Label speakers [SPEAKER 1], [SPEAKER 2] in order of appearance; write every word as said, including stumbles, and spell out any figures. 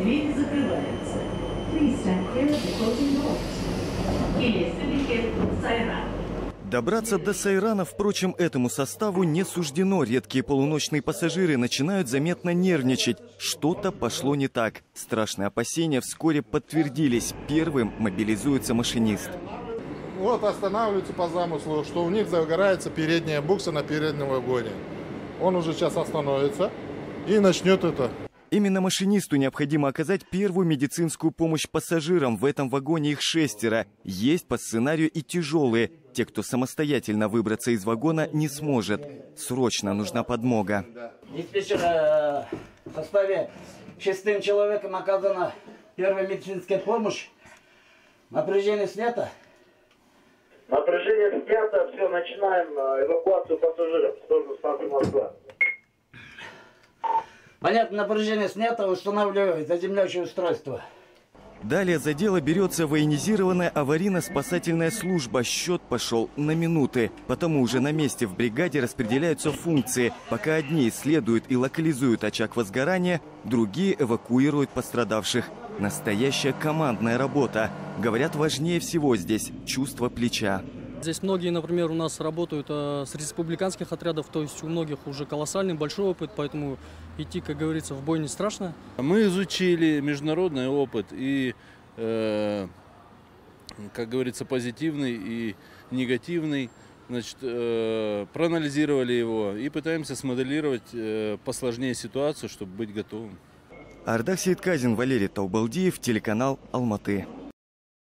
[SPEAKER 1] Двери закрываются. Please stand clear of the closing doors. Келесі Сайран.
[SPEAKER 2] Добраться до Сайрана, впрочем, этому составу не суждено. Редкие полуночные пассажиры начинают заметно нервничать. Что-то пошло не так. Страшные опасения вскоре подтвердились. Первым мобилизуется машинист.
[SPEAKER 3] Вот останавливаются по замыслу, что у них загорается передняя букса на переднем вагоне. Он уже сейчас остановится и начнет это.
[SPEAKER 2] Именно машинисту необходимо оказать первую медицинскую помощь пассажирам. В этом вагоне их шестеро. Есть по сценарию и тяжелые. Те, кто самостоятельно выбраться из вагона, не сможет. Срочно нужна подмога.
[SPEAKER 4] Диспетчер в составе шестым человеком оказана первая медицинская помощь. Напряжение снято.
[SPEAKER 5] Напряжение снято. Все, начинаем эвакуацию пассажиров в сторону станции Москва.
[SPEAKER 4] Понятно, напряжение снято, устанавливаю заземляющее устройство.
[SPEAKER 2] Далее за дело берется военизированная аварийно-спасательная служба. Счет пошел на минуты. Потому уже на месте в бригаде распределяются функции. Пока одни исследуют и локализуют очаг возгорания, другие эвакуируют пострадавших. Настоящая командная работа. Говорят, важнее всего здесь чувство плеча.
[SPEAKER 6] Здесь многие, например, у нас работают э, с республиканских отрядов, то есть у многих уже колоссальный, большой опыт, поэтому идти, как говорится, в бой не страшно.
[SPEAKER 7] Мы изучили международный опыт и, э, как говорится, позитивный и негативный. Значит, э, проанализировали его и пытаемся смоделировать э, посложнее ситуацию, чтобы быть готовым.
[SPEAKER 2] Ардак Сейтказин, Валерий Таубалдиев, телеканал Алматы.